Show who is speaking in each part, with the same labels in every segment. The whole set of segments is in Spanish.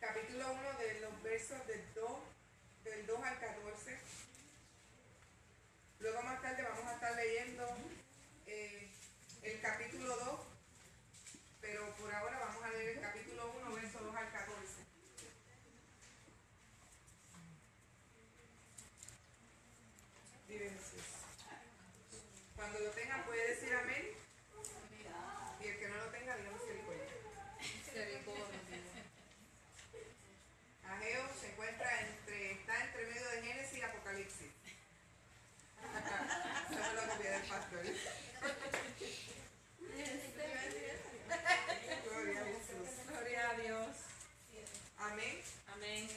Speaker 1: capítulo 1 de los versos del 2 al 14. Luego más tarde vamos a estar leyendo el capítulo 2, pero por ahora vamos a leer el capítulo 1, versos 2 al 14. Vive Jesús. Cuando lo tengan puede decir amén. Y el que no lo tenga, diga misericordia. Ageo se encuentra está entre medio de Génesis y Apocalipsis. Eso me lo copié del pastor. Gloria a Jesús.
Speaker 2: Gloria a Dios.
Speaker 1: Amén.
Speaker 2: Amén.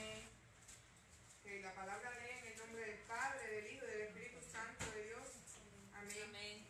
Speaker 1: Que la palabra lee en el nombre del Padre, del Hijo y del Espíritu Santo de Dios. Amén.
Speaker 2: Amén.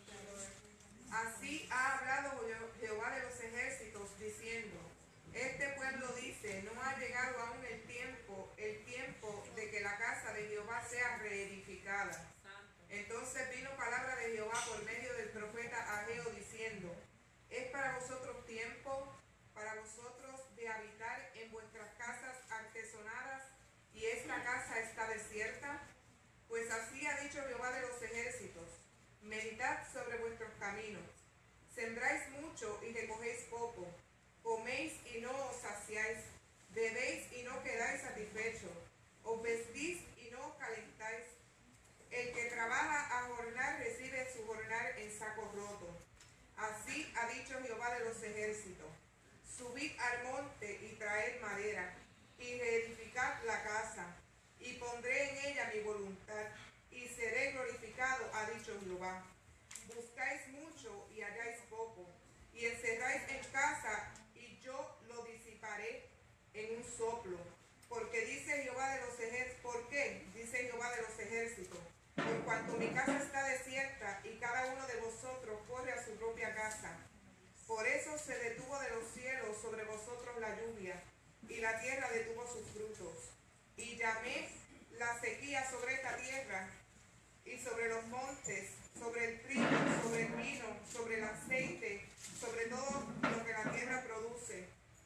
Speaker 1: Así ha hablado Jehová de los ejércitos, diciendo: este pueblo dice, no ha llegado aún el tiempo de que la casa de Jehová sea reedificada. Entonces vino palabra de Jehová por medio del profeta Ageo, diciendo: es para vosotros tiempo, para vosotros de habitar en vuestras casas artesonadas, y esta casa está desierta. Pues así ha dicho Jehová de los ejércitos: meditad sobre vuestros caminos. Sembráis mucho y recogéis poco. Coméis y no os saciáis. Bebéis y no quedáis satisfechos. Os vestís y no os calentáis. El que trabaja a jornal recibe su jornal en saco roto. Así ha dicho Jehová de los ejércitos: subid al monte y traed madera, y reedificad la casa, y pondré en ella mi voluntad, y seré glorificado, ha dicho Jehová. Buscáis mucho y halláis poco, y encerráis en casa, y yo lo disiparé en un soplo. Porque dice Jehová de los ejércitos, ¿por qué? Dice Jehová de los ejércitos: por cuanto mi casa está desierta, y cada uno de vosotros corre a su propia casa. Por eso se detuvo de los cielos sobre vosotros la lluvia, y la tierra detuvo sus frutos. Y llamé la sequía sobre esta tierra, y sobre los montes, sobre el trigo, sobre el vino, sobre el aceite, sobre todo lo que la tierra produce,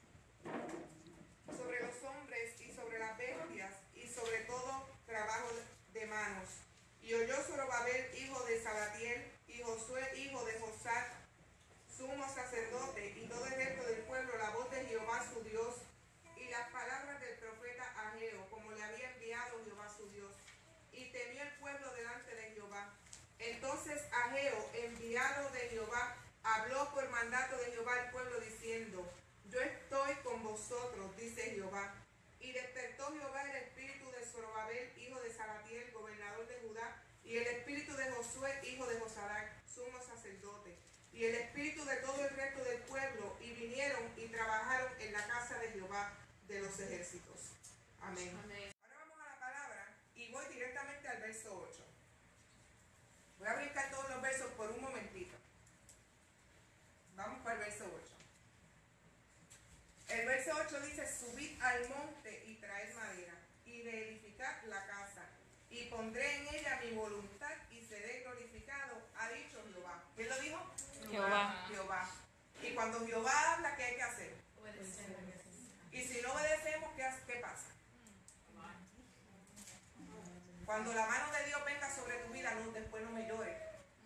Speaker 1: sobre los hombres y sobre las bestias, y sobre todo trabajo de manos. Y oyó Zorobabel, hijo de Salatiel, y Josué, hijo de Josac, sumo sacerdote, y todo el resto del pueblo, la voz de Jehová su Dios, y las palabras del profeta Ageo, como le había enviado Jehová su Dios. Y temió el pueblo delante de Jehová. Entonces Ageo, enviado de Jehová, habló por mandato de Jehová al pueblo, diciendo: yo estoy con vosotros, dice Jehová. Y despertó Jehová el espíritu de Zorobabel, hijo de Salatiel, gobernador de Judá, y el espíritu de Josué, hijo de Josadac, sumo sacerdote, y el espíritu de todo el resto del pueblo, y vinieron y trabajaron en la casa de Jehová de los ejércitos. Amén.
Speaker 2: Amén.
Speaker 1: Ahora vamos a la palabra y voy directamente al verso 8. Voy a brincar todos los versos por un momentito. Vamos para el verso 8. El verso 8 dice: subid al monte y traed madera, y reedificad la casa, y pondré en ella mi voluntad, y seré glorificado, ha dicho Jehová. ¿Quién lo dijo?
Speaker 2: Jehová.
Speaker 1: Jehová. Y cuando Jehová habla, ¿qué hay que hacer?
Speaker 2: Obedecer.
Speaker 1: Y si no obedecemos, ¿qué pasa? Cuando la mano de Dios venga sobre tu vida, después no me llores.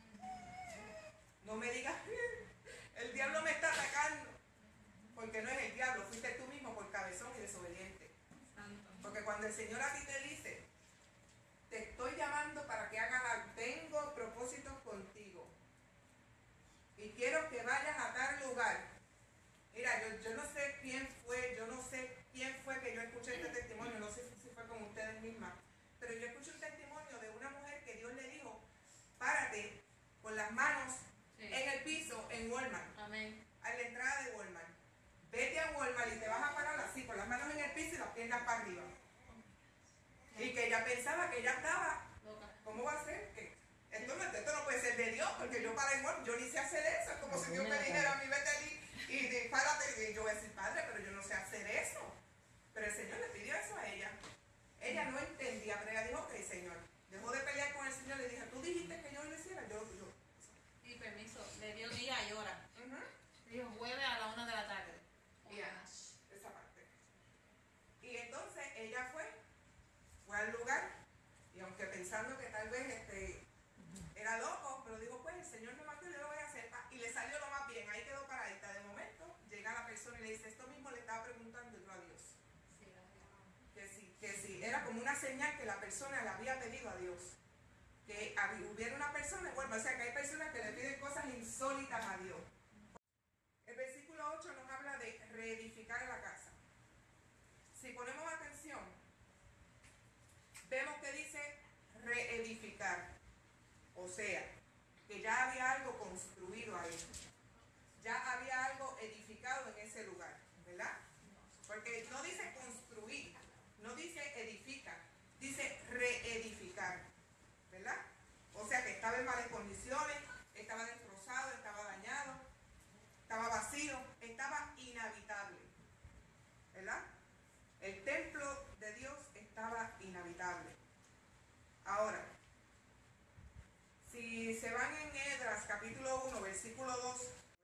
Speaker 1: No me digas: el diablo me está atacando. Porque no es el diablo, fuiste tú mismo por cabezón y desobediente.
Speaker 2: Santo.
Speaker 1: Porque cuando el Señor a ti te dice: te estoy llamando para que hagas algo, tengo propósitos contigo, y quiero que vayas a tal lugar. Mira, yo no sé quién fue, que yo escuché este testimonio, no sé si fue con ustedes mismas, pero yo escuché un testimonio de una mujer que Dios le dijo: párate con las manos en el piso en Walmart.
Speaker 2: Amén.
Speaker 1: A la entrada de Walmart. Vete a Walmart y te vas a parar así, con las manos en el piso y las piernas para arriba. Y que ella pensaba que ella estaba
Speaker 2: Loca.
Speaker 1: ¿cómo va a ser? Que esto no puede ser de Dios, porque yo para igual, yo ni sé hacer eso. Es como si Dios me dijera a mí: vete allí y párate. Y yo voy a decir: padre, pero yo no sé hacer eso. Pero el Señor le pidió eso a ella. Ella no entendía, pero ella dijo: ok, Señor. Dejó de pelear con el Señor, le dije: tú dijiste que yo lo hiciera, yo.
Speaker 2: Y permiso, le dio día y hora.
Speaker 1: Uh-huh.
Speaker 2: Dijo jueves a la 1 de la tarde.
Speaker 1: Yeah, esa parte. que si era como una señal que la persona le había pedido a Dios. Que hubiera una persona, bueno, o sea que hay personas que le piden cosas insólitas a Dios. El versículo 8 nos habla de reedificar la casa. Si ponemos atención, vemos que dice reedificar. O sea, que ya había algo construido ahí. Ya había algo edificado en ese lugar, ¿verdad? Porque no dice construir, no dice edifica, dice reedificar, ¿verdad? O sea que estaba en malas condiciones, estaba destrozado, estaba dañado, estaba vacío, estaba inhabitable, ¿verdad? El templo de Dios estaba inhabitable. Ahora, si se van en Esdras capítulo 1, versículo 2.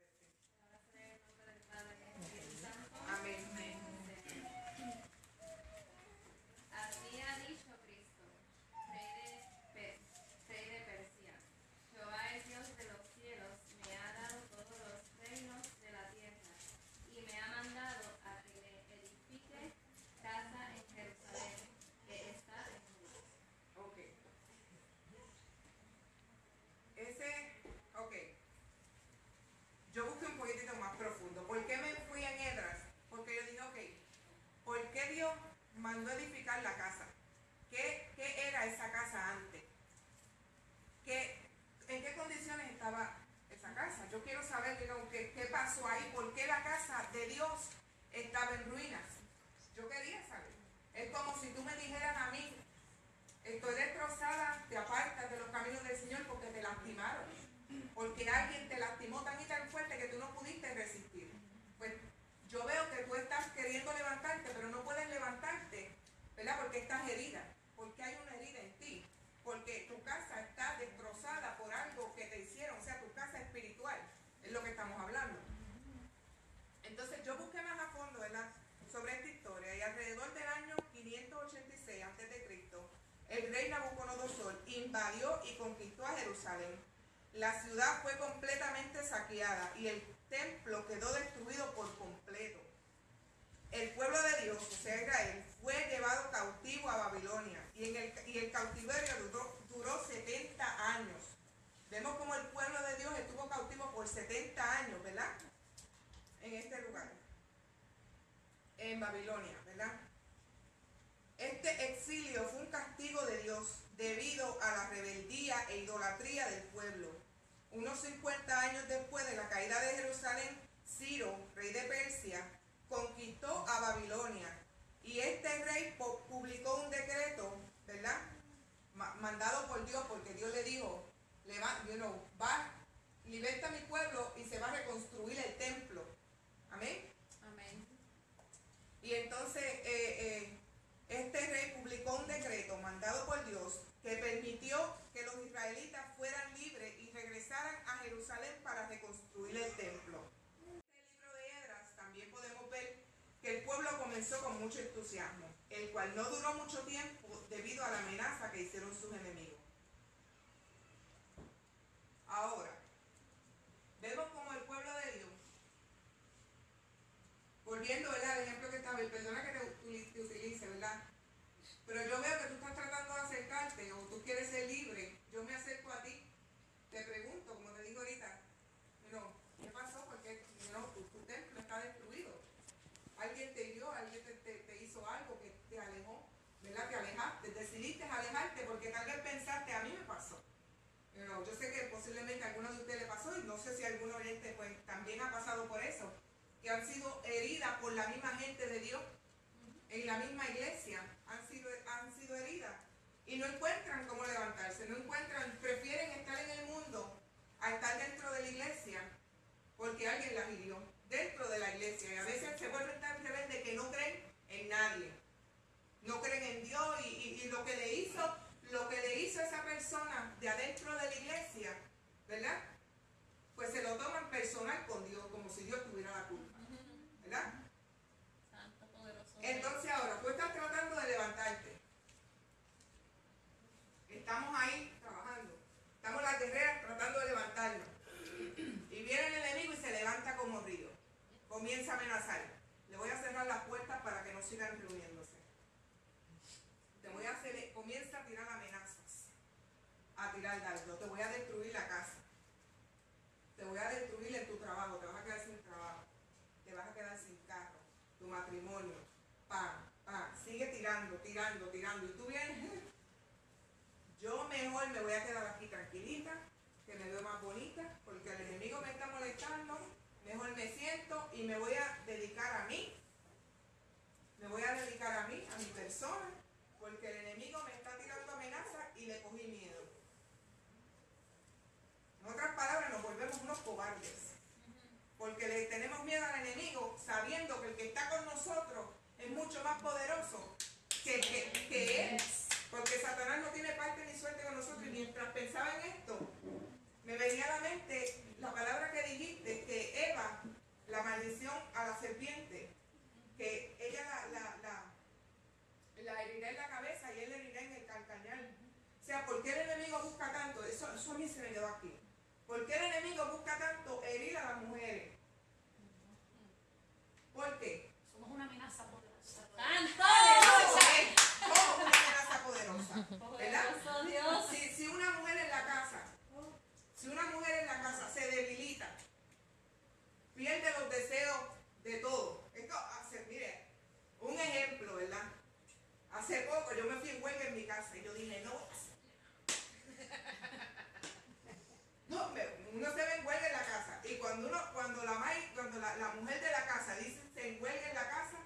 Speaker 1: Amén.
Speaker 3: Así ha dicho Cristo, rey de Persia. Jehová, el Dios de los cielos, me ha dado todos los reinos de la tierra y me ha mandado a que le edifique casa en Jerusalén, que está en Judá.
Speaker 1: Ok. Yo busqué un poquitito más profundo. ¿Por qué me fui en Esdras? Porque yo dije, ok, ¿por qué Dios mandó edificar la casa? ¿Qué era esa casa antes? ¿En qué condiciones estaba esa casa? Yo quiero saber, qué pasó ahí, por qué la casa de Dios estaba en ruinas. Yo quería saber. Es como si tú me dijeras a mí, estoy destrozada, te apartas de los caminos del Señor porque te lastimaron. Porque alguien te lastimó tan y tan fuerte que tú no pudiste resistir. Pues yo veo que tú estás queriendo levantarte, pero no puedes levantarte, ¿verdad? Porque estás herida. Porque hay una herida en ti. Porque tu casa está destrozada por algo que te hicieron. O sea, tu casa espiritual. Es lo que estamos hablando. Entonces yo busqué más a fondo, ¿verdad?, sobre esta historia. Y alrededor del año 586 a.C., el rey Nabucodonosor invadió y conquistó a Jerusalén. La ciudad fue completamente saqueada y el templo quedó destruido por completo. El pueblo de Dios, o sea Israel, fue llevado cautivo a Babilonia y el cautiverio duró 70 años. Vemos como el pueblo de Dios estuvo cautivo por 70 años, ¿verdad? En este lugar, en Babilonia, ¿verdad? Este exilio fue un castigo de Dios debido a la rebeldía e idolatría del pueblo. Unos 50 años después de la caída de Jerusalén, Ciro, rey de Persia, conquistó a Babilonia. Y este rey publicó un decreto, ¿verdad?, mandado por Dios, porque Dios le dijo, liberta a mi pueblo y se va a reconstruir el templo. Amén.
Speaker 3: Amén.
Speaker 1: Y entonces este rey publicó un decreto mandado por Dios que permitió que los israelitas fueran libres y regresaran a Jerusalén para reconstruir el templo. En el libro de Esdras también podemos ver que el pueblo comenzó con mucho entusiasmo, el cual no duró mucho tiempo debido a la amenaza que hicieron sus enemigos. Ahora, vemos como el pueblo de Dios, volviendo, ¿verdad?, al ejemplo que estaba, y perdona que te utilice, ¿verdad?, pero yo veo que tú estás tratando de acercarte o tú quieres ser libre. Yo me acerco a ti, te pregunto, como te digo ahorita, ¿qué pasó? Porque tu templo está destruido. Alguien te hirió, alguien te hizo algo que te alejó, ¿verdad? Te alejaste, decidiste alejarte porque tal vez pensaste, a mí me pasó. Yo sé que posiblemente a alguno de ustedes le pasó y no sé si alguno de ustedes pues también ha pasado por eso, que han sido heridas por la misma gente de Dios. En la misma iglesia han sido heridas y no encuentran cómo levantarse, prefieren estar en el mundo a estar dentro de la iglesia porque alguien las hirió dentro de la iglesia, y a veces se vuelven tan rebeldes que no creen en nadie, no creen en Dios y lo que le hizo esa persona de adentro de la iglesia, ¿verdad?, pues se lo toman personal con Dios, como si Dios tuviera la culpa, ¿verdad? Entonces ahora, tú estás tratando de levantarte. Estamos ahí trabajando. Estamos las guerreras tratando de levantarnos. Y viene el enemigo y se levanta como río. Comienza a amenazar. Le voy a cerrar las puertas para que no sigan reuniéndose. algo, te voy a destruir la casa, te voy a destruir en tu trabajo, te vas a quedar sin trabajo, te vas a quedar sin carro, tu matrimonio, sigue tirando, y tú vienes, yo mejor me voy a quedar aquí tranquilita, que me veo más bonita, porque el enemigo me está molestando, mejor me siento y me voy a dedicar a mí, a mi persona, porque el enemigo me está tirando amenazas y le cogí miedo. En otras palabras, nos volvemos unos cobardes, porque le tenemos miedo al enemigo, sabiendo que el que está con nosotros es mucho más poderoso que él, porque Satanás no tiene parte ni suerte con nosotros. Y mientras pensaba en esto, me venía a la mente la palabra que dijiste, que Eva, la maldición a la serpiente, que ella la herirá en la cabeza y él le herirá en el calcañar. O sea, ¿por qué el enemigo busca tanto? Eso a mí se me quedó aquí. ¿Por qué el enemigo busca tanto herir a las mujeres? ¿Por qué?
Speaker 4: Somos una amenaza poderosa.
Speaker 2: ¡Santo!
Speaker 1: Somos una amenaza poderosa, ¿verdad?
Speaker 2: Poderoso Dios.
Speaker 1: Si una mujer en la casa se debilita, pierde los deseos de todo. Esto mire, un ejemplo, ¿verdad? Hace poco yo me fui en huelga en mi casa y yo dije, no voy a hacer. No, uno se ve en huelga en la casa. Y cuando la mujer de la casa dice se enhuelga en la casa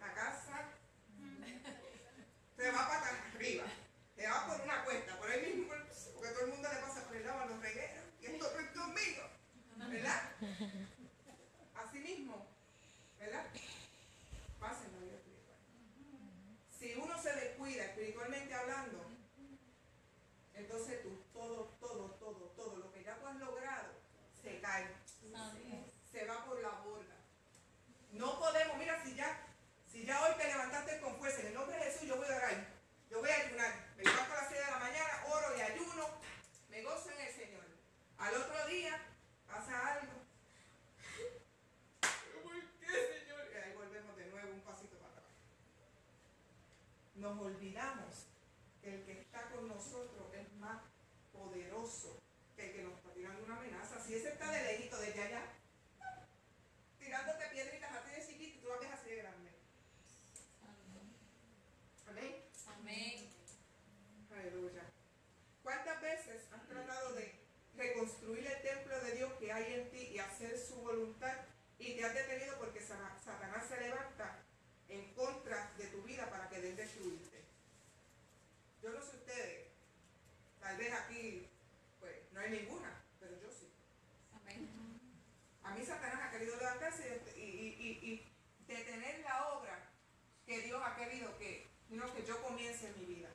Speaker 1: se va para arriba. Se va por una cuesta, por ahí mismo, porque todo el mundo le pasa por el lado a los regueros. Y esto no es conmigo, ¿verdad? Así mismo, ¿verdad? Pasen la vida espiritual. Si uno se descuida espiritualmente hablando, entonces todo lo que ya tú has logrado se cae, se va por la borda. No podemos, mira, si ya hoy te levantaste con fuerza, en el nombre de Jesús yo voy a orar, yo voy a ayunar, me levanto a las 6 de la mañana, oro y ayuno, me gozo en el Señor. Al otro día pasa algo. ¿Pero por qué, Señor? Y ahí volvemos de nuevo un pasito para atrás. Nos olvidamos que el que está con nosotros es más poderoso que el que nos está tirando una amenaza. Si ese está de lejito, desde allá, tirándote piedritas a ti de chiquito y tú la ves así de grande. Amén.
Speaker 2: Amén.
Speaker 1: Aleluya. ¿Cuántas veces has tratado de reconstruir el templo de Dios que hay en ti y hacer su voluntad y te has detenido porque Satanás se levanta en contra de tu vida para querer destruirte? Yo no sé ustedes, tal vez aquí pues no hay ninguna, pero yo sí.
Speaker 2: Amén.
Speaker 1: A mí Satanás ha querido levantarse y detener la obra que Dios ha querido que yo comience en mi vida.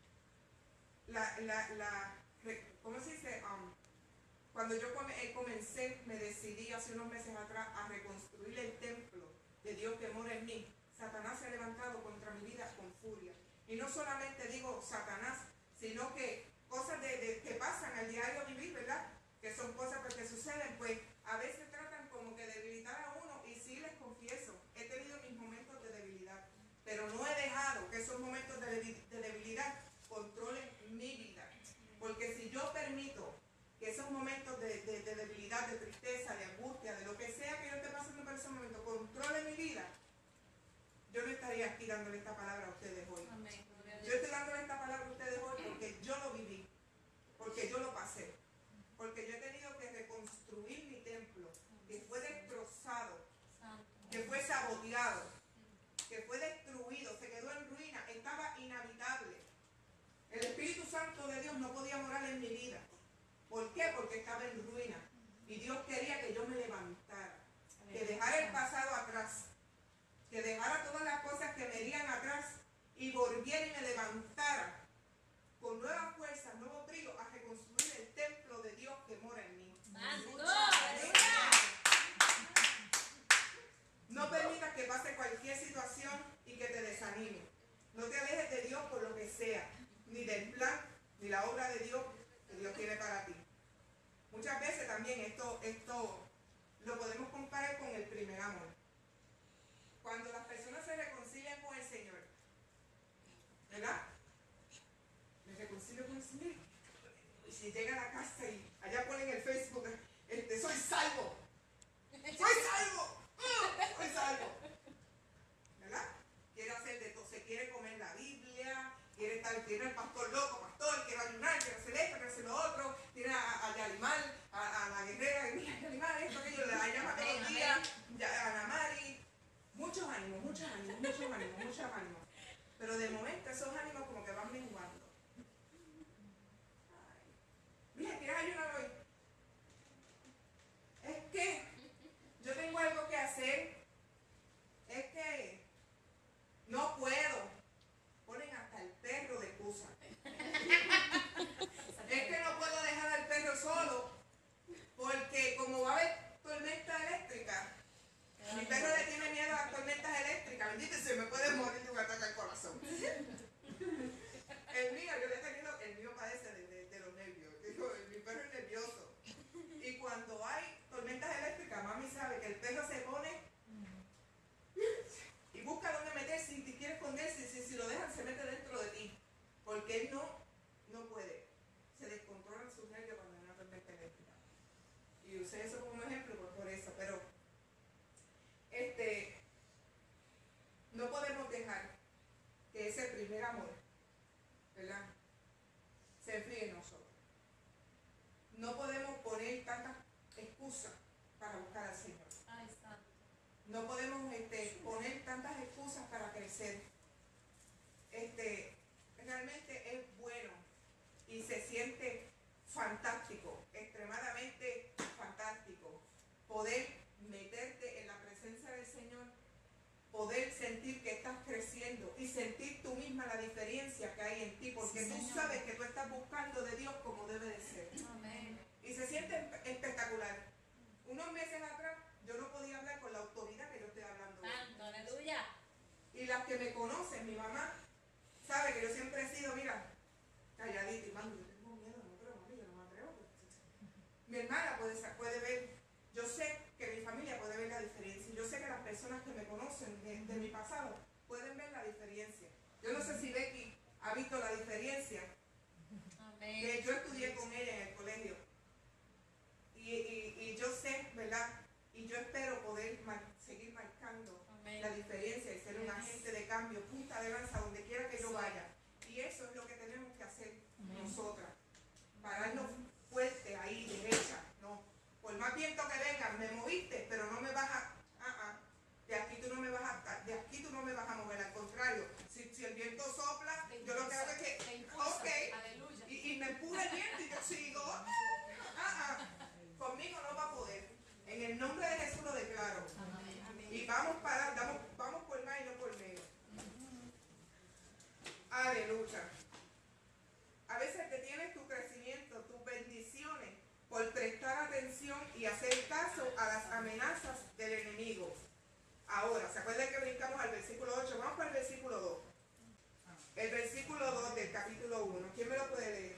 Speaker 1: ¿Cómo se dice? Cuando yo comencé, me decidí hace unos meses atrás a reconstruir el templo de Dios que mora en mí. Satanás se ha levantado contra mi vida con furia. Y no solamente digo Satanás, sino que cosas que pasan al diario vivir, ¿verdad? Que son cosas que suceden, pues a veces tratan como que debilitar a uno. Y sí les confieso, he tenido mis momentos de debilidad, pero no he dejado que esos momentos de debilidad controlen mi vida. Porque si yo permito que esos momentos de debilidad, de tristeza, de angustia, de lo que sea que yo esté pasando por ese momento, controle mi vida, yo no estaría aquí dándole esta palabra a ustedes hoy.
Speaker 2: Amén.
Speaker 1: Yo estoy dándole esta palabra a ustedes hoy porque yo lo viví, porque yo lo pasé, porque yo he tenido que reconstruir mi templo, que fue destrozado, que fue saboteado, que fue destruido, se quedó en ruina, estaba inhabitable. El Espíritu Santo de Dios no podía morar en mi vida. ¿Por qué? Porque estaba en ruina. Y Dios quería que yo me levantara, que dejara el pasado atrás, que dejara todas las cosas que me irían atrás y volviera y me levantara con nuevas fuerzas, nuevo brío, a reconstruir el templo de Dios que mora en mí. No permitas que pase cualquier situación y que te desanime. No te alejes de Dios por lo que sea, ni del plan, ni la obra de Dios que Dios tiene para ti. Muchas veces también esto lo podemos comparar con el primer amor. Cuando las personas se reconcilian con el Señor, ¿verdad? Me reconcilio con el Señor. Y si y llega a la casa y allá ponen en el Facebook, soy salvo. ¡Soy salvo! ¡Soy salvo! ¿Verdad? Quiere hacer de todo, se quiere comer la Biblia, tiene el pastor loco, quiere ayunar, quiere hacer esto, quiere hacer lo otro, tiene a Yalimar, a la guerrera, Yalimar, esto, aquello, la llama todos los días, a Ana Mari. Muchos ánimos. Pero de momento esos ánimos como que van menguando. Mira, ¿quieres ayunar hoy? Es que yo tengo algo que hacer. Es que no puedo. Ponen hasta el perro de excusa. Es que no puedo dejar al perro solo porque como va a haber tormenta eléctrica, mi perro le tiene miedo a las tormentas eléctricas. Bendito, se me puede morir de un ataque al corazón. El mío, yo le he tenido, el mío padece de los nervios. Mi perro es nervioso. Y cuando hay tormentas eléctricas, mami sabe que el perro se pone y busca dónde meterse, si quiere esconderse, si lo dejan se mete dentro de ti. Porque él no puede. Se descontrolan sus nervios cuando hay una tormenta eléctrica. Y usé eso como ejemplo por eso, pero no podemos dejar que ese primer amor, ¿verdad?, se enfríe en nosotros. No podemos poner tantas excusas para buscar al Señor. No podemos poner tantas excusas para crecer. Realmente es bueno y se siente fantástico, extremadamente fantástico, poder meterte en la presencia del Señor, poder sentir que estás creciendo y sentir tú misma la diferencia que hay en ti, porque sí, tú sabes que tú estás buscando de Dios como debe de ser. Amén. Y se siente espectacular. Unos meses atrás yo no podía hablar con la autoridad que yo estoy hablando.
Speaker 2: Santo, aleluya.
Speaker 1: Y las que me conocen, mi mamá, sabe que yo siempre he sido, mira, calladita y mami, yo tengo miedo, mami, yo no me atrevo. Mi hermana puede ver, yo sé que mi familia puede ver la diferencia. Yo sé que las personas que me conocen de mi pasado pueden ver la diferencia. Yo no sé si Becky ha visto la diferencia. Amén. Que yo estudié con ella en el colegio. Y yo sé, ¿verdad? Y yo espero poder seguir marcando la diferencia y ser un agente de cambio, punta de lanza donde quiera que yo vaya. Y eso es lo que tenemos que hacer nosotras. Pararnos fuerte ahí, derecha. No. Por más viento que venga, me moviste, pero no me vas a... De aquí tú no me vas a mover, al contrario. Si el viento sopla, yo lo que hago es que... Ok. Y me empuja el viento y yo sigo. Conmigo no va a poder. En el nombre de Jesús lo declaro. Y vamos por más y no por menos. Aleluya. A veces detienes tu crecimiento, tus bendiciones, por prestar atención y hacer caso a las amenazas del enemigo. Ahora, ¿se acuerdan que brincamos al versículo 8? Vamos para el versículo 2. El versículo 2 del capítulo 1. ¿Quién me lo puede leer?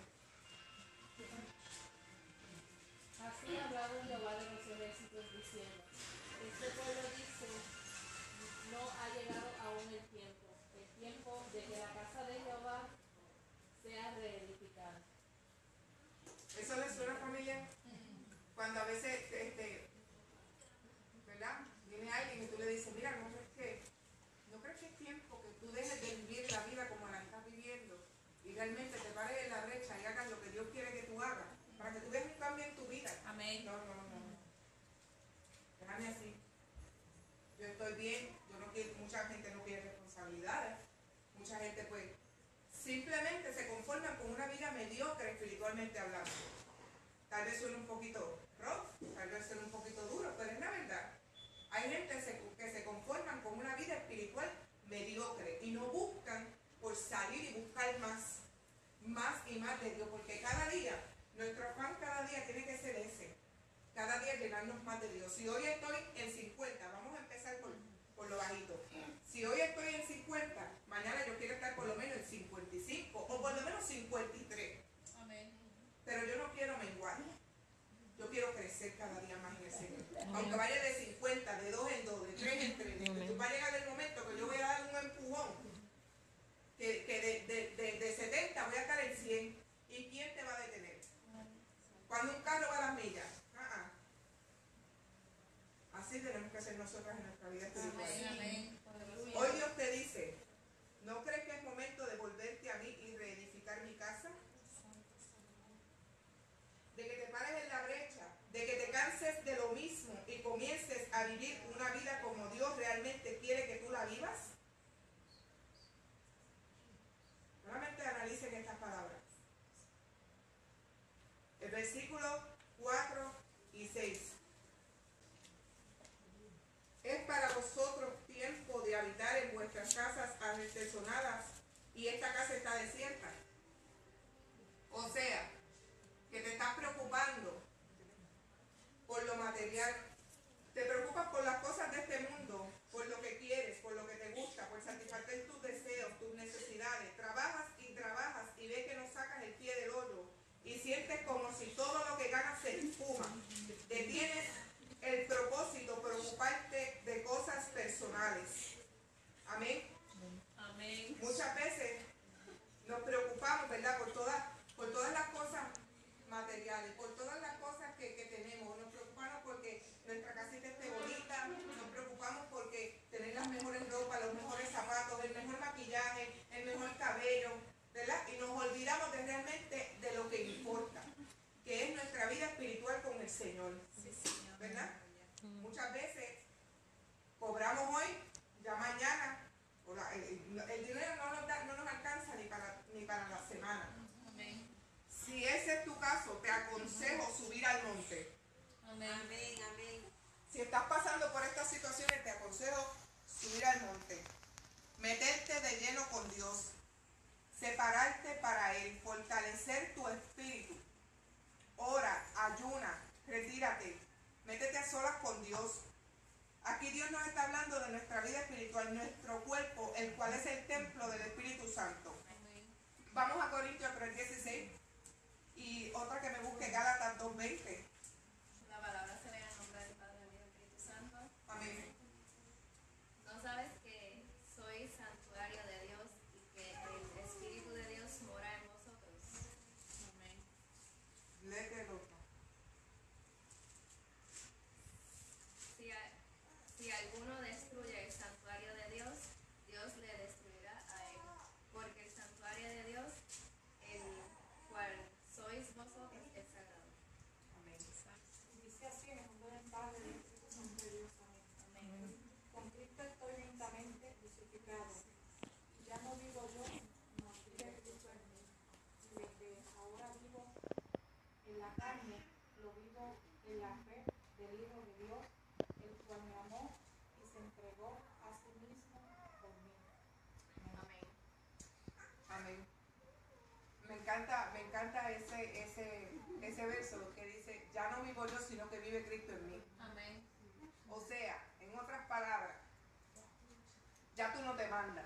Speaker 3: Así ha hablado Jehová de los ejércitos diciendo: este pueblo dice, no ha llegado aún el tiempo de que la casa de Jehová sea reedificada.
Speaker 1: ¿Eso les suena, familia? Cuando a veces, ¿verdad? Viene alguien y tú le dices, mira, ¿no crees que es tiempo que tú dejes de vivir la vida como la estás viviendo y realmente te pares en la brecha y hagas lo que Dios quiere que tú hagas para que tú veas un cambio en tu vida?
Speaker 2: Amén.
Speaker 1: No. Déjame así. Yo estoy bien, mucha gente no quiere responsabilidades, mucha gente pues simplemente se conforman con una vida mediocre espiritualmente hablando. Tal vez suene un poquito rough, tal vez suene un poquito duro, pero es la verdad. Hay gente que se conforman con una vida espiritual mediocre y no buscan por salir y buscar más y más de Dios, porque cada día, nuestro afán cada día tiene que ser ese, cada día llenarnos más de Dios. Si hoy estoy en 50, vamos a empezar por lo bajito. Si hoy estoy en 50, mañana yo quiero estar por lo menos en 55 o por lo menos 53.
Speaker 2: Amén.
Speaker 1: Pero yo no quiero menguar. Yo quiero crecer cada día más en el Señor. Aunque vaya de 50, de 2 en 2, de 3 en 3, va a llegar el momento que yo voy a dar un empujón. Que de 70 voy a estar en 100. ¿Y quién te va a detener? nosotras en nuestra vida espiritual.
Speaker 2: Amén.
Speaker 1: Hoy Dios te dice, ¿no crees que es momento de volverte a mí y reedificar mi casa? De que te pares en la brecha, de que te canses de lo mismo y comiences a vivir una vida como Dios realmente quiere que tú la vivas. Solamente analicen estas palabras. El versículo 4 y 6. Es para vosotros tiempo de habitar en vuestras casas artesonadas y esta casa está desierta. O sea, que te estás preocupando por lo material, te preocupas por las cosas de este mundo, por lo que quieres, por lo que te gusta, por satisfacer tus deseos, tus necesidades. Trabajas y ves que no sacas el pie del hoyo y sientes como si todo lo que ganas se espuma. Detienes el propósito, preocuparte de cosas personales. Amén.
Speaker 2: Amén.
Speaker 1: Muchas veces nos preocupamos, ¿verdad? Por todas las cosas materiales, por todas las cosas que tenemos. Nos preocupamos porque nuestra casita esté bonita, nos preocupamos porque tener las mejores ropas, los mejores zapatos, el mejor maquillaje, el mejor cabello, ¿verdad? Y nos olvidamos realmente de lo que importa, que es nuestra vida espiritual con el Señor, ¿verdad? Muchas veces cobramos hoy, ya mañana, el dinero no nos alcanza ni para la semana.
Speaker 2: Amén.
Speaker 1: Si ese es tu caso, te aconsejo subir al monte.
Speaker 2: Amén.
Speaker 5: Amén.
Speaker 1: Si estás pasando por estas situaciones, te aconsejo subir al monte, meterte de lleno con Dios, separarte para Él, fortalecer tu espíritu. Ora, ayuna, retírate, métete a solas con Dios. Aquí Dios nos está hablando de nuestra vida espiritual, nuestro cuerpo, el cual es el templo del Espíritu Santo.
Speaker 2: Amén.
Speaker 1: Vamos a Corintios 3:16 y otra que me busque, Gálatas 2:20.
Speaker 3: La palabra se ve en el nombre del Padre, del Hijo y del Espíritu Santo.
Speaker 1: Amén.
Speaker 3: ¿No sabes que sois santuario de Dios y que el Espíritu de Dios mora en vosotros?
Speaker 2: Amén.
Speaker 1: Léete el otro.
Speaker 3: Si alguno destruye el santuario de Dios, Dios le destruirá a él. Porque el santuario de Dios, el cual sois vosotros, es sagrado.
Speaker 1: Amén.
Speaker 4: Dice así en el nombre del Padre, del Espíritu Santo de Dios. Amén. Con Cristo estoy juntamente crucificado. Ya no vivo yo, no vive Cristo en mí. Y lo que ahora vivo en la carne, lo vivo en la fe del Hijo de Dios, el cual me amó y se entregó a sí mismo por mí.
Speaker 3: Amén.
Speaker 1: Amén. Me encanta ese verso que dice, ya no vivo yo, sino que vive Cristo en mí.
Speaker 2: Amén.
Speaker 1: O sea, en otras palabras, ya tú no te mandas.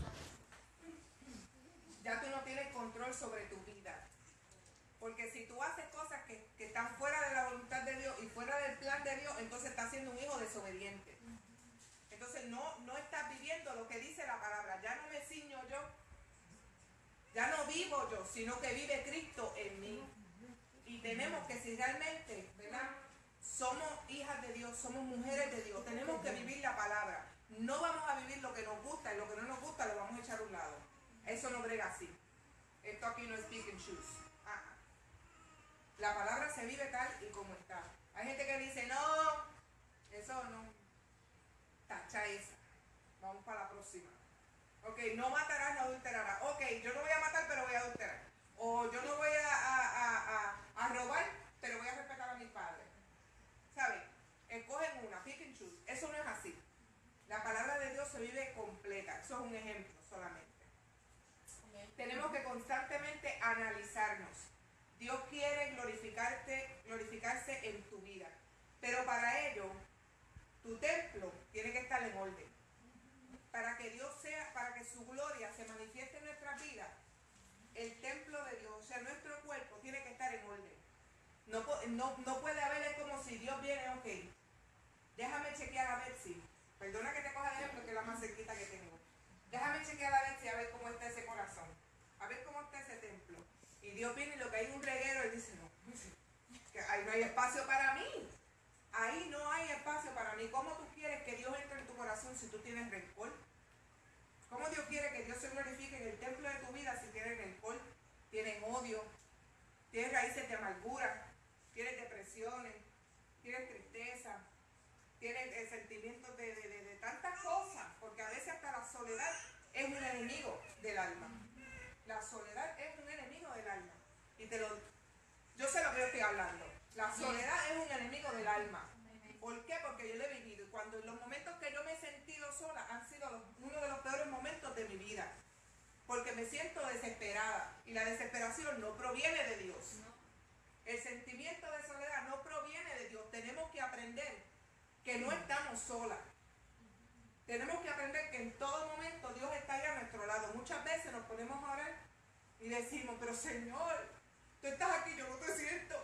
Speaker 1: Ya tú no tienes control sobre tu vida. Porque si tú haces cosas que están fuera de la voluntad de Dios y fuera del plan de Dios, entonces estás siendo un hijo desobediente. Entonces no estás viviendo lo que dice la palabra. Ya no me ciño yo. Ya no vivo yo, sino que vive Cristo en mí. Y tenemos que, si realmente, ¿verdad?, somos hijas de Dios, somos mujeres de Dios, tenemos que vivir la palabra. No vamos a vivir lo que nos gusta y lo que no nos gusta lo vamos a echar a un lado. Eso no brega así. Esto aquí no es pick and choose. La palabra se vive tal y como está. Hay gente que dice, no, eso no. Tacha esa. Vamos para la próxima. Ok, no matarás, no adulterarás. Ok, yo no voy a matar, pero voy a adulterar. O yo no voy a robar, pero voy a respetar a mis padres. ¿Sabes? Escogen una, pick and choose. Eso no es así. La palabra de Dios se vive completa. Eso es un ejemplo solamente. Tenemos que constantemente analizarnos. Dios quiere glorificarse en tu vida. Pero para ello, tu templo tiene que estar en orden. Para que para que su gloria se manifieste en nuestras vidas, el templo de Dios, o sea, nuestro cuerpo tiene que estar en orden. No puede haber, es como si Dios viene, ok, déjame chequear a ver si, perdona que te coja de ejemplo, que es la más cerquita que tengo. Déjame chequear a ver si, a ver cómo está ese corazón, a ver cómo está ese templo. Y Dios viene y lo que hay un reguero, él dice, no, que ahí no hay espacio para mí. ahí no hay espacio para mí. ¿Cómo tú quieres que Dios entre en tu corazón si tú tienes rencor? ¿Cómo Dios quiere que Dios se glorifique en el templo de tu vida si tienes rencor, tienes odio, tienes raíces de amargura, tienes depresiones, tienes tristeza, tienes sentimientos de tantas cosas? Porque a veces hasta la soledad es un enemigo del alma. La soledad es un enemigo del alma. Y yo sé lo que yo estoy hablando. La soledad es un enemigo del alma. ¿Por qué? Porque yo lo he vivido. Y cuando en los momentos que yo me he sentido sola han sido uno de los peores momentos de mi vida. Porque me siento desesperada. Y la desesperación no proviene de Dios. El sentimiento de soledad no proviene de Dios. Tenemos que aprender que no estamos solas. Tenemos que aprender que en todo momento Dios está ahí a nuestro lado. Muchas veces nos ponemos a orar y decimos, pero Señor, tú estás aquí, yo no te siento.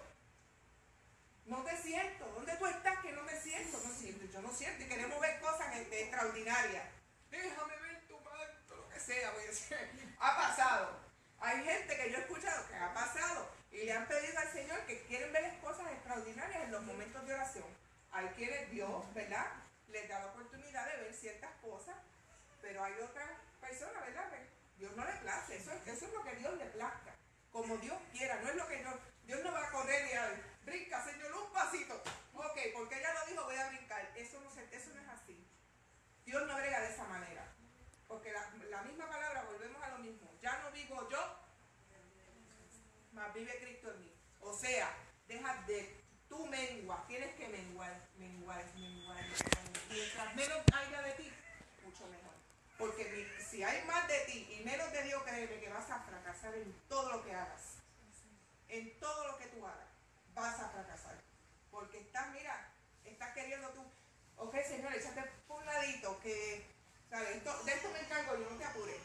Speaker 1: No te siento. ¿Dónde tú estás que no te siento? No siento, yo no siento. Y queremos ver cosas extraordinarias. Déjame ver tu manto, lo que sea. Voy a decir, ha pasado. Hay gente que yo he escuchado que ha pasado y le han pedido al Señor que quieren ver cosas extraordinarias en los momentos de oración. Hay quienes Dios, ¿verdad?, les da la oportunidad de ver ciertas cosas, pero hay otras personas, ¿verdad?, que Dios no le place. Eso es lo que Dios le plazca, como Dios quiera. No es lo que Dios no va a correr y a ver, brinca, Señor, un pasito. Ok, porque ella lo dijo, voy a brincar. Eso no es así. Dios no brega de esa manera. Porque la misma palabra, volvemos a lo mismo. Ya no vivo yo, mas vive Cristo en mí. O sea, deja de tu mengua. Tienes que menguar. Mientras menos haya de ti, mucho mejor. Porque si hay más de ti y menos de Dios, créeme que vas a fracasar en todo lo que hagas. En todo lo que tú hagas, vas a fracasar. Porque estás queriendo tú, ok, Señor, échate por un ladito, que, ¿sabes? De esto me encargo yo, no te apures.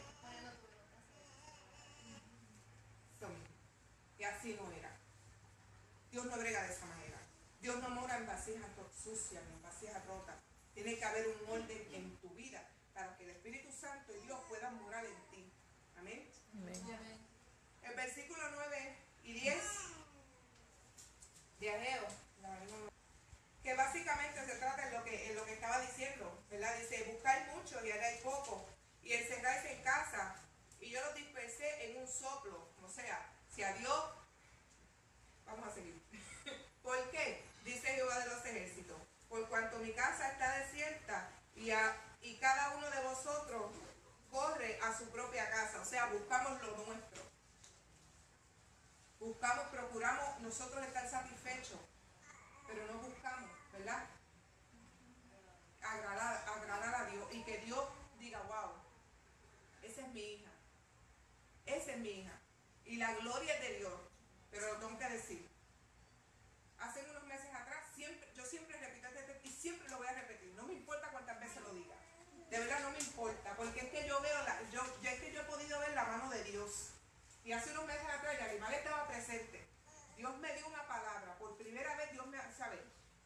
Speaker 1: Y así no era. Dios no brega de esa manera. Dios no mora en vasijas sucias, en vasijas rotas. Tiene que haber un orden en tu vida para que el Espíritu Santo y Dios puedan morar en ti. Amén.
Speaker 2: Amén.
Speaker 1: El versículo 9 y 10 de Ageo, que básicamente se trata en lo que estaba diciendo, ¿verdad? Dice, buscáis mucho y haréis poco, y encerráis en casa, y yo los dispersé en un soplo. O sea, si a Dios, vamos a seguir. ¿Por qué? Dice Jehová de los ejércitos, por cuanto mi casa está desierta y cada uno de vosotros corre a su propia casa. O sea, buscamos lo nuestro. Procuramos nosotros estar satisfechos, pero no buscamos, ¿verdad?, agradar a Dios y que Dios diga, wow, esa es mi hija. Esa es mi hija. Y la gloria es de Dios. Pero lo tengo que decir. Hace unos meses atrás, yo siempre repito este y siempre lo voy a repetir. No me importa cuántas veces lo diga. De verdad no me importa. Porque es que yo he podido ver la mano de Dios. Y hace unos meses atrás Yalimar estaba presente. Dios me dio una palabra. Por primera vez Dios me, ¿sabe?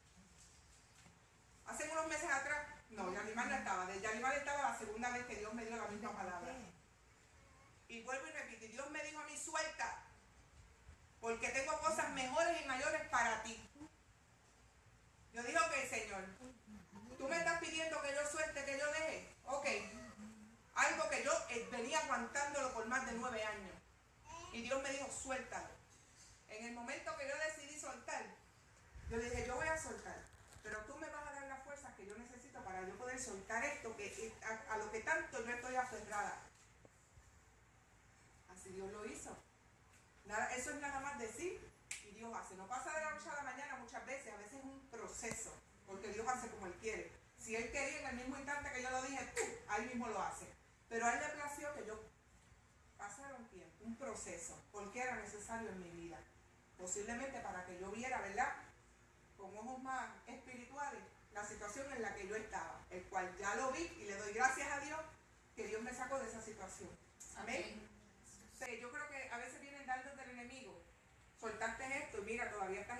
Speaker 1: Hace unos meses atrás, no, Yalimar no estaba. De Yalimar estaba la segunda vez que Dios me dio la misma palabra. Y vuelvo y repito, y Dios me dijo a mí, suelta, porque tengo cosas mejores y mayores para ti. Yo digo, ok, Señor, tú me estás pidiendo que yo suelte, que yo deje. Ok, algo que yo venía aguantándolo por más de 9 años. Y Dios me dijo, suéltalo. En el momento que yo decidí soltar, yo le dije, yo voy a soltar, pero tú me vas a dar las fuerzas que yo necesito para yo poder soltar esto a lo que tanto yo estoy aferrada. Así Dios lo hizo. Nada, eso es nada más decir y Dios hace. No pasa de la noche a la mañana muchas veces, a veces es un proceso, porque Dios hace como Él quiere. Si Él quería en el mismo instante que yo lo dije, ¡pum!, ahí mismo lo hace. Pero a Él le plació que yo pasara un tiempo, un proceso, porque era necesario en mi vida. Posiblemente para que yo viera, ¿verdad?, con ojos más espirituales, la situación en la que yo estaba, el cual ya lo vi y le doy gracias a Dios que Dios me sacó de esa situación. Amén. Yo creo que a veces vienen dardos del enemigo. Soltaste esto y mira, todavía estás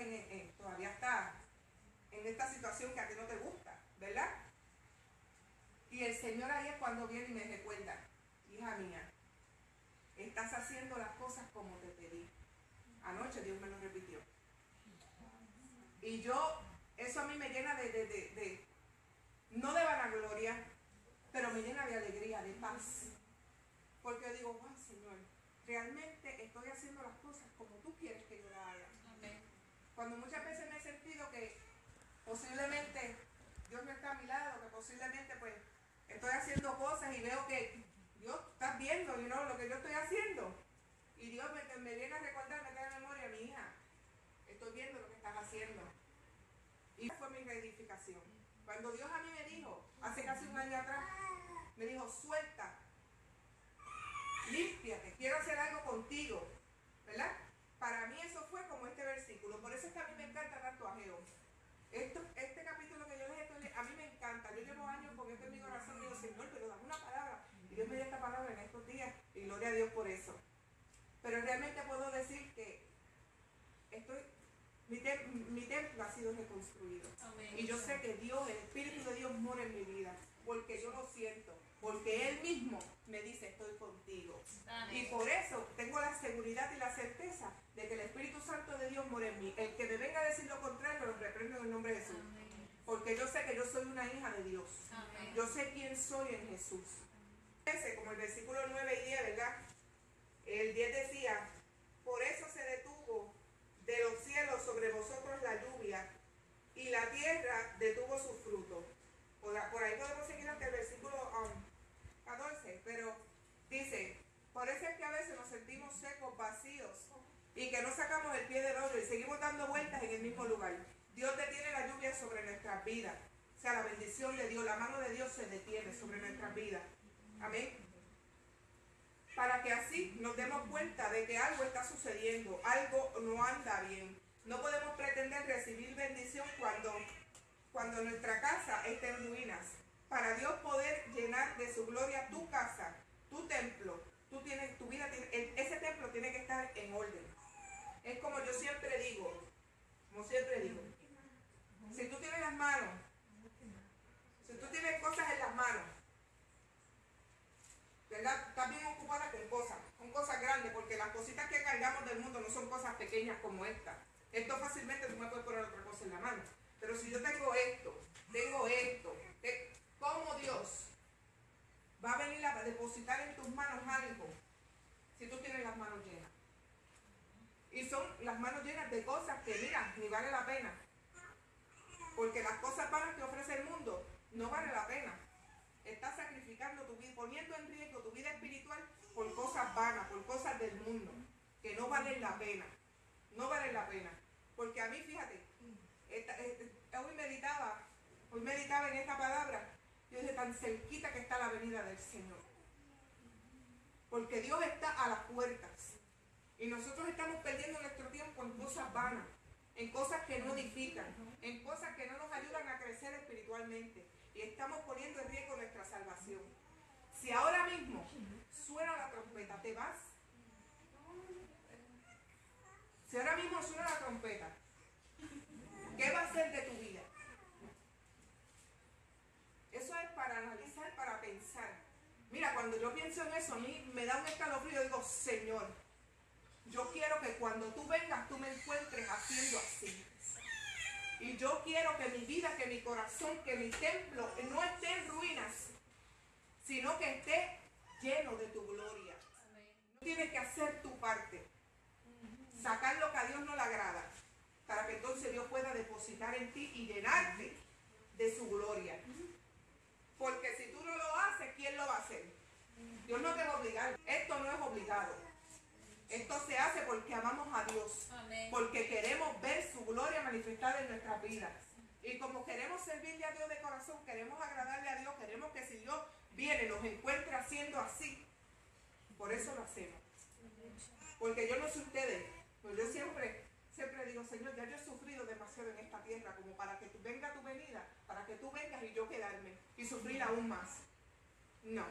Speaker 1: en esta situación que a ti no te gusta, ¿verdad? Y el Señor ahí es cuando viene y me recuerda, hija mía, estás haciendo las cosas como te pedí. Anoche Dios me lo repitió. Y yo, eso eso a mí me llena no de vanagloria, pero me llena de alegría, de paz. Porque yo digo, wow, Señor, realmente estoy haciendo las cosas como tú quieres que yo las haga.
Speaker 2: Amén.
Speaker 1: Cuando muchas veces me he sentido que posiblemente Dios no está a mi lado, que posiblemente pues estoy haciendo cosas y veo que Dios está viendo lo que yo estoy haciendo. Y Dios me viene a recordar, me trae a memoria, mi hija, estoy viendo lo que estás haciendo. Y esa fue mi reedificación. Cuando Dios a mí me dijo, hace casi un año atrás, me dijo, suelta, límpiate, quiero hacer algo contigo, ¿verdad? Para mí eso fue como este versículo. Por eso es que a mí me encanta tanto Ageo. Este capítulo que yo les estoy leyendo, a mí me encanta. Yo llevo años con esto en mi corazón y digo, Señor, pero dame una palabra. Y Dios me dio esta palabra en estos días y gloria a Dios por eso. Pero realmente puedo decir que mi templo ha sido reconstruido.
Speaker 2: Amén.
Speaker 1: Y yo sé que Dios, el Espíritu de Dios mora en mi vida, porque yo lo siento, porque Él mismo me dice, estoy contigo.
Speaker 2: Amén.
Speaker 1: Y por eso tengo la seguridad y la certeza de que el Espíritu Santo de Dios mora en mí. El que me venga a decir lo contrario, lo reprendo en el nombre de Jesús.
Speaker 2: Amén.
Speaker 1: Porque yo sé que yo soy una hija de Dios.
Speaker 2: Amén.
Speaker 1: Yo sé quién soy en Jesús. Como el versículo 9 y 10, ¿verdad? El 10 decía, por eso se detuvo de los cielos sobre vosotros la lluvia, y la tierra detuvo su fruto. Por ahí podemos seguir hasta el versículo 14, pero dice, por eso es que a veces nos sentimos secos, vacíos, y que no sacamos el pie del hoyo y seguimos dando vueltas en el mismo lugar. Dios detiene la lluvia sobre nuestras vidas. O sea, la bendición de Dios, la mano de Dios se detiene sobre nuestras vidas. Amén. Para que así nos demos cuenta de que algo está sucediendo, algo no anda bien. No podemos pretender recibir bendición cuando nuestra casa está en ruinas. Para Dios poder llenar de su gloria tu casa, tu templo, tu vida, ese templo tiene que estar en orden. Es como yo siempre digo, si tú tienes las manos, si tú tienes cosas en las manos, ¿verdad? Estás bien ocupada con cosas grandes, porque las cositas que cargamos del mundo no son cosas pequeñas como esta. Esto fácilmente tú me puedes poner otra cosa en la mano. Pero si yo tengo esto, ¿cómo Dios va a venir a depositar en tus manos algo si tú tienes las manos llenas? Y son las manos llenas de cosas que, mira, ni vale la pena. Porque las cosas vanas que ofrece el mundo no vale la pena. Estás sacrificando tu vida, poniendo en riesgo tu vida espiritual por cosas vanas, por cosas del mundo, que no valen la pena. No valen la pena. Porque a mí, fíjate, hoy meditaba en esta palabra. Yo dije, tan cerquita que está la venida del Señor. Porque Dios está a las puertas. Y nosotros estamos perdiendo nuestro tiempo en cosas vanas, en cosas que no edifican, en cosas que no nos ayudan a crecer espiritualmente. Y estamos poniendo en riesgo nuestra salvación. Si ahora mismo suena la trompeta, ¿te vas? Si ahora mismo suena la trompeta, ¿qué va a ser de tu vida? Eso es para analizar, para pensar. Mira, cuando yo pienso en eso, a mí me da un escalofrío. Digo, Señor, yo quiero que cuando tú vengas, tú me encuentres haciendo así. Y yo quiero que mi vida, que mi corazón, que mi templo no esté en ruinas, sino que esté lleno de tu gloria. No tienes que hacer tu parte. Sacar lo que a Dios no le agrada, para que entonces Dios pueda depositar en ti y llenarte de su gloria. Porque si tú no lo haces, ¿quién lo va a hacer? Dios no te va a obligar. Esto no es obligado. Esto se hace porque amamos a Dios.
Speaker 2: Amén.
Speaker 1: Porque queremos ver su gloria manifestada en nuestras vidas. Y como queremos servirle a Dios de corazón, queremos agradarle a Dios, queremos que si Dios viene, nos encuentre haciendo así. Por eso lo hacemos. Porque yo no sé ustedes, pero yo siempre digo, Señor, ya yo he sufrido demasiado en esta tierra como para que venga tu venida, para que tú vengas y yo quedarme y sufrir aún más. No.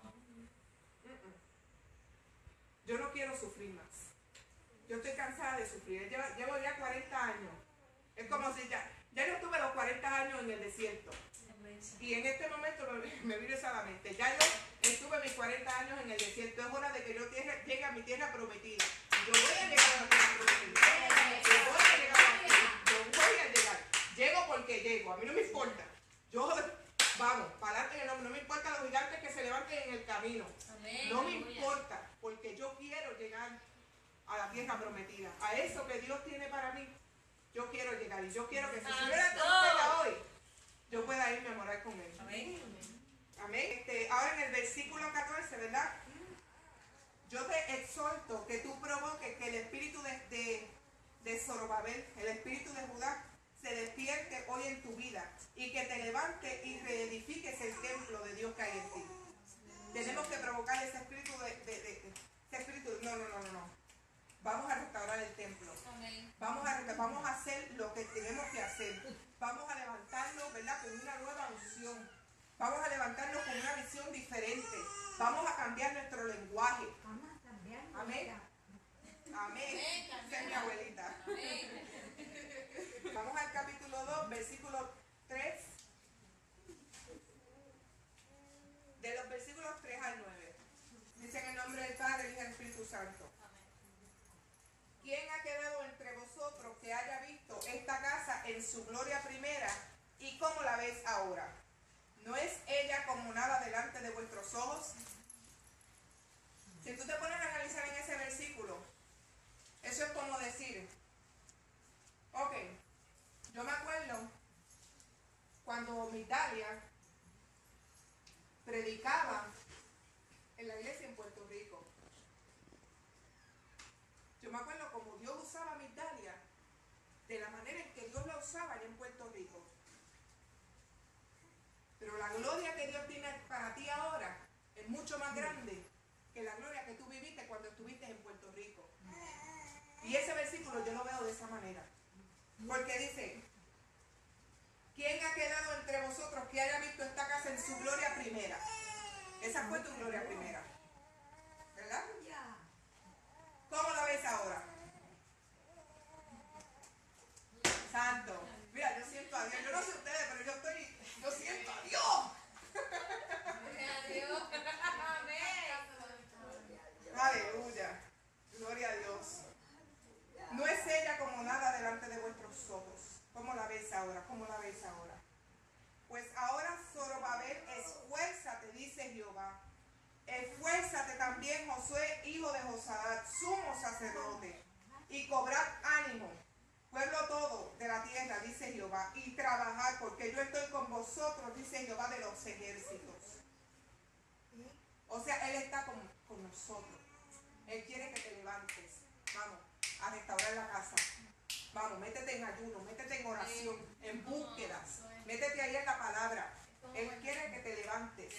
Speaker 1: Yo no quiero sufrir más. Yo estoy cansada de sufrir. Llevo ya 40 años. Es como si ya yo estuve los 40 años en el desierto. Y en este momento me viene a la mente. Ya yo estuve mis 40 años en el desierto. Es hora de que yo llegue a mi tierra prometida. Yo voy a llegar a la tierra prometida. Yo voy a llegar. Llego porque que llego, a mí no me importa. Yo, vamos, para adelante, no me importan los gigantes que se levanten en el camino.
Speaker 2: Amén.
Speaker 1: No me
Speaker 2: Aleluya.
Speaker 1: importa, porque yo quiero llegar a la tierra prometida, a eso que Dios tiene para mí. Yo quiero llegar y yo quiero que si subiera trompeta hoy, yo pueda irme a morar con Él.
Speaker 2: Amén.
Speaker 1: Amén. Ahora en el versículo 14, ¿verdad? Yo te exhorto que tú provoques que el espíritu de Zorobabel, el espíritu de Judá, se despierte hoy en tu vida y que te levante y reedifiques el templo de Dios que hay en ti. Tenemos que provocar ese espíritu ese espíritu. No. Vamos a restaurar el templo.
Speaker 2: Amén.
Speaker 1: Vamos a hacer lo que tenemos que hacer. Vamos a levantarnos, ¿verdad? Con una nueva unción. Vamos a levantarnos con una visión diferente. Vamos a cambiar nuestro lenguaje. Amén. Amén. Esa es mi abuelita. Vamos al capítulo 2, versículo 3. De los versículos 3 al 9. Dice en el nombre del Padre, y del Espíritu Santo. ¿Quién ha quedado entre vosotros que haya visto esta casa en su gloria primera y cómo la ves ahora? ¿No es ella como nada delante de vuestros ojos? Si tú te pones a analizar en ese versículo, eso es como decir, ok, yo me acuerdo cuando Migdalia predicaba en la iglesia en Puerto Rico. Yo me acuerdo como Dios usaba a Migdalia, de la manera en que Dios la usaba allá en Puerto Rico. Pero la gloria que Dios tiene para ti ahora es mucho más grande que la gloria que tú viviste cuando estuviste en Puerto Rico. Y ese versículo yo lo veo de esa manera. Porque dice, ¿quién ha quedado entre vosotros que haya visto esta casa en su gloria primera? Esa fue tu gloria primera. ¿Verdad? ¿Cómo la ves ahora? Santo. Mira, yo siento a Dios. Yo no sé ustedes, pero yo siento a Dios. Aleluya. Gloria a Dios. No es ella como nada delante de vuestros ojos. ¿Cómo la ves ahora? ¿Cómo la ves ahora? Pues ahora, Zorobabel, esfuérzate, dice Jehová. Esfuérzate también, Josué, hijo de Josadat, sumo sacerdote, y cobrad ánimo, pueblo todo de la tierra, dice Jehová, y trabajad, porque yo estoy con vosotros, dice Jehová de los ejércitos. O sea, Él está con nosotros. Él quiere que te levantes. Vamos a restaurar la casa. Vamos, métete en ayuno, métete en oración, en búsquedas. Métete ahí en la palabra. Él quiere que te levantes.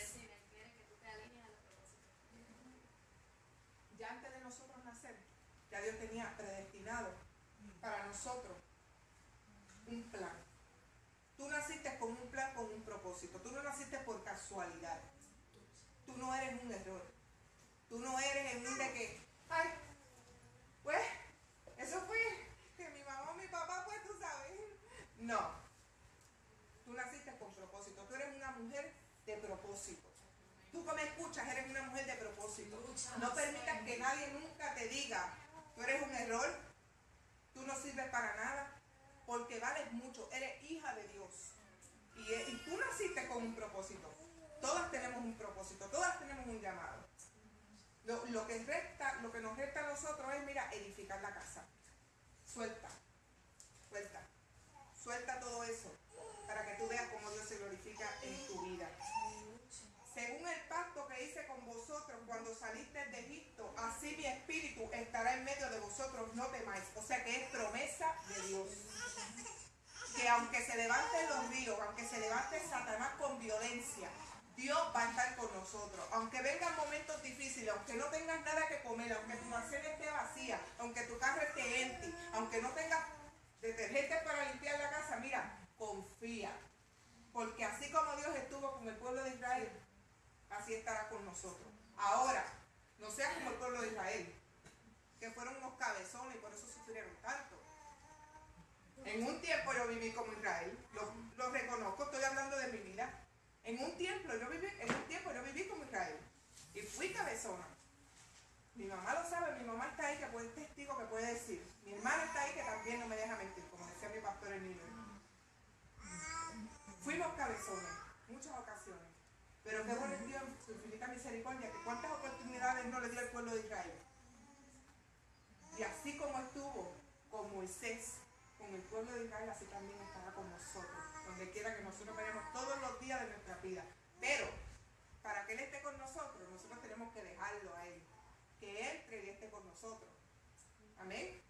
Speaker 1: Ya antes de nosotros nacer, ya Dios tenía predestinado para nosotros un plan. Tú naciste con un plan, con un propósito. Tú no naciste por casualidad. Tú no eres un error. Tú no eres en un de que, ay, pues, eso fue que mi mamá o mi papá, pues tú sabes. No. Tú naciste con propósito. Tú eres una mujer de propósito. Tú que me escuchas, eres una mujer de propósito. No permitas que nadie nunca te diga, tú eres un error, tú no sirves para nada, porque vales mucho, eres hija de Dios. Y tú naciste con un propósito. Todas tenemos un propósito, todas tenemos un llamado. Lo que nos resta a nosotros es, mira, edificar la casa. Suelta todo eso, para que tú veas cómo Dios se glorifica en tu vida. Según el pacto que hice con vosotros cuando saliste de Egipto, así mi espíritu estará en medio de vosotros, no temáis. O sea que es promesa de Dios. Que aunque se levanten los ríos, aunque se levante Satanás con violencia, Dios va a estar con nosotros. Aunque vengan momentos difíciles, aunque no tengas nada que comer, aunque tu alacena esté vacía, aunque tu carro esté empty, aunque no tengas detergente para limpiar la casa, mira, confía. Porque así como Dios estuvo con el pueblo de Israel, así estará con nosotros. Ahora, no seas como el pueblo de Israel, que fueron unos cabezones y por eso sufrieron tanto. En un tiempo yo viví como Israel, lo reconozco, estoy hablando de mi vida. En un tiempo yo viví como Israel y fui cabezona. Mi mamá lo sabe, mi mamá está ahí que puede testigo, que puede decir. Mi hermana está ahí que también no me deja mentir, como decía mi pastor el niño. razones, muchas ocasiones. Pero qué bueno es Dios, su infinita misericordia, que cuántas oportunidades no le dio al pueblo de Israel. Y así como estuvo con Moisés, con el pueblo de Israel, así también estará con nosotros, donde quiera que nosotros vayamos todos los días de nuestra vida. Pero, para que Él esté con nosotros, nosotros tenemos que dejarlo a Él, que Él entre y esté con nosotros. Amén.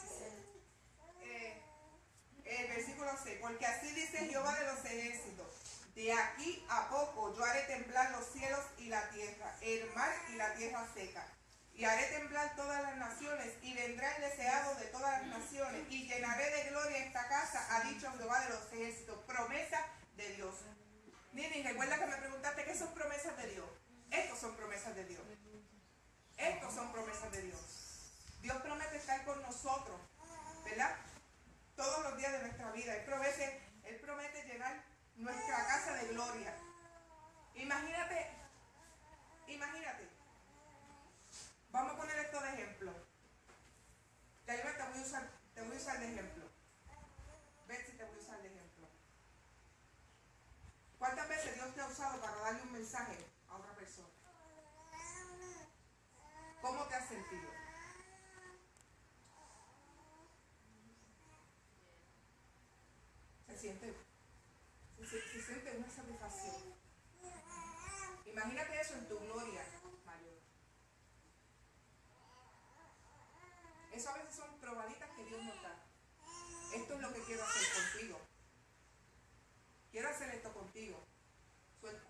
Speaker 1: El versículo 6, porque así dice Jehová de los ejércitos, de aquí a poco yo haré temblar los cielos y la tierra, el mar y la tierra seca, y haré temblar todas las naciones, y vendrá el deseado de todas las naciones, y llenaré de gloria esta casa, ha dicho Jehová de los ejércitos. Promesa de Dios. Miren, recuerda que me preguntaste qué son promesas de Dios. Estos son promesas de Dios. Estos son promesas de Dios. Dios promete estar con nosotros, ¿verdad? Todos los días de nuestra vida. Él promete llenar nuestra casa de gloria. Imagínate. Vamos a poner esto de ejemplo. Ya yo te voy a usar de ejemplo. Ve si te voy a usar de ejemplo. ¿Cuántas veces Dios te ha usado para darle un mensaje a otra persona? ¿Cómo te has sentido? Se siente una satisfacción. Imagínate eso en tu gloria mayor. Eso a veces son probaditas que Dios nos da. Esto es lo que quiero hacer contigo. Quiero hacer esto contigo. Suelta.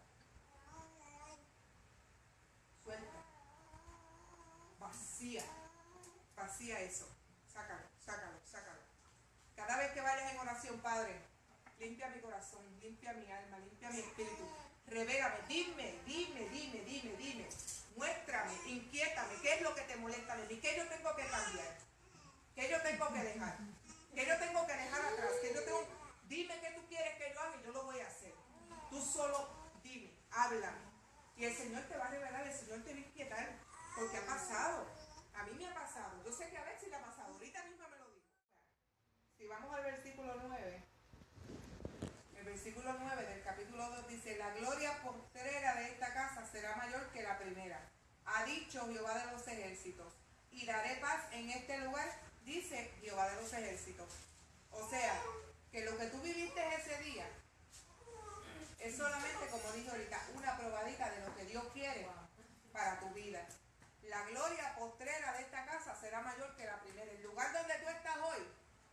Speaker 1: Vacía eso. Sácalo. Cada vez que vayas en oración, Padre, limpia mi corazón, limpia mi alma, limpia mi espíritu. Revélame, dime. Muéstrame, inquiétame, ¿qué es lo que te molesta de mí? ¿Qué yo tengo que cambiar? ¿Qué yo tengo que dejar? ¿Qué yo tengo que dejar atrás? Dime qué tú quieres que yo haga y yo lo voy a hacer. Tú solo dime, háblame. Y el Señor te va a revelar, el Señor te va a inquietar, porque ha pasado. A mí me ha pasado. Yo sé que a veces le ha pasado. Ahorita mismo me lo digo. Si vamos al versículo 9. El versículo 9 del capítulo 2 dice: la gloria postrera de esta casa será mayor que la primera, ha dicho Jehová de los ejércitos, y daré paz en este lugar, dice Jehová de los ejércitos. O sea, que lo que tú viviste ese día es solamente, como dije ahorita, una probadita de lo que Dios quiere para tu vida. La gloria postrera de esta casa será mayor que la primera. El lugar donde tú estás hoy,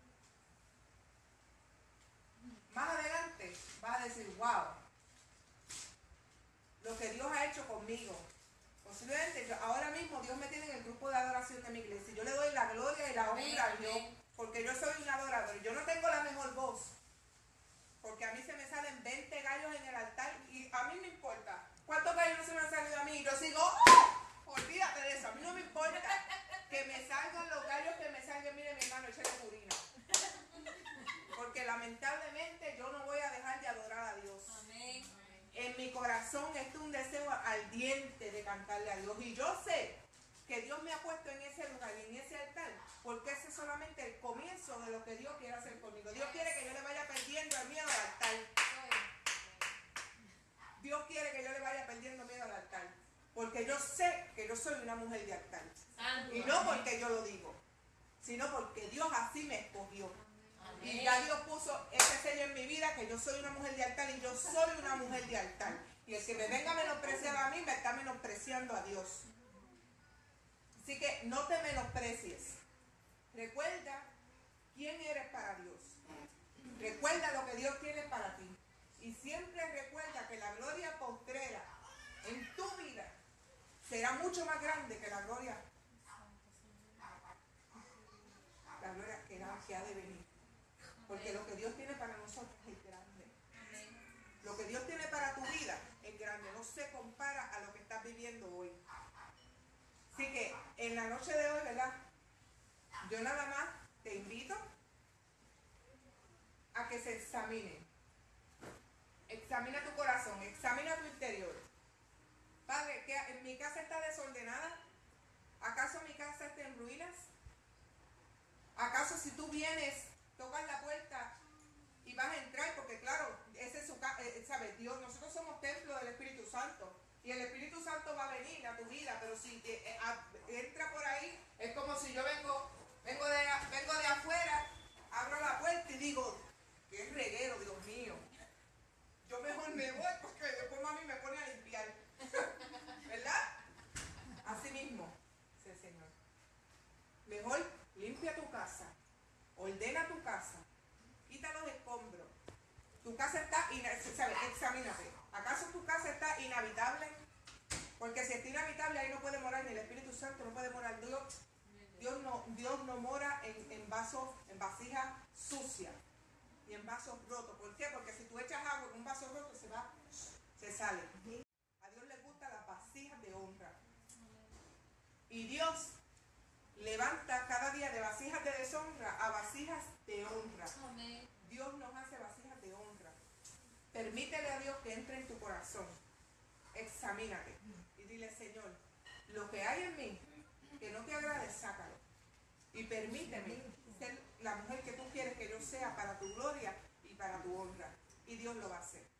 Speaker 1: más adelante vas a decir: wow, lo que Dios ha hecho conmigo. Posiblemente ahora mismo Dios me tiene en el grupo de adoración de mi iglesia. Yo le doy la gloria y la honra a Dios, porque yo soy un adorador. Yo no tengo la mejor voz, porque a mí se me salen 20 gallos en el altar y a mí me importa cuántos gallos no se me han salido a mí. Y yo sigo, ¡oh! Olvídate de eso, a mí no me importa que me salgan los gallos, que me salgan. Mire, mi hermano, échale purina, porque lamentablemente yo no voy a dejar de adorar a Dios.
Speaker 2: Amén.
Speaker 1: En mi corazón está un deseo ardiente de cantarle a Dios, y yo sé que Dios me ha puesto en ese lugar y en ese altar, porque ese es solamente el comienzo de lo que Dios quiere hacer conmigo. Dios quiere que yo le vaya perdiendo el miedo al altar. Dios quiere que yo le vaya perdiendo miedo al altar, porque yo sé que yo soy una mujer de altar. Y no porque yo lo digo, sino porque Dios así me escogió. Y ya Dios puso ese sello en mi vida, que yo soy una mujer de altar, y yo soy una mujer de altar. Y el que me venga a menospreciar a mí, me está menospreciando a Dios. Así que no te menosprecies. Recuerda quién eres para Dios. Recuerda lo que Dios tiene para ti. Y siempre recuerda que la gloria postrera en tu vida será mucho más grande que la gloria que ha de venir. Porque lo que Dios tiene para nosotros es grande. Lo que Dios tiene para tu vida es grande. No se compara a lo que estás viviendo hoy. Así que en la noche de hoy, ¿verdad? Yo nada más te invito a que se examine. Examina tu corazón, examina tu interior. Padre, ¿que mi casa está desordenada? ¿Acaso mi casa está en ruinas? ¿Acaso si tú vienes, tocas la puerta y vas a entrar? Porque claro, ese es su casa, ¿sabes? casa está, examínate, ¿acaso tu casa está inhabitable? Porque si está inhabitable, ahí no puede morar ni el Espíritu Santo, no puede morar Dios. Dios no mora en vasos, en vasijas sucias y en vasos rotos. ¿Por qué? Porque si tú echas agua en un vaso roto, se sale. A Dios le gustan las vasijas de honra. Y Dios levanta cada día de vasijas de deshonra a vasijas de honra.
Speaker 2: Amén.
Speaker 1: Dios nos hace vasijas de honra. Permítele a Dios que entre en tu corazón. Examínate y dile, Señor, lo que hay en mí que no te agrade, sácalo. Y permíteme ser la mujer que tú quieres que yo sea para tu gloria y para tu honra. Y Dios lo va a hacer.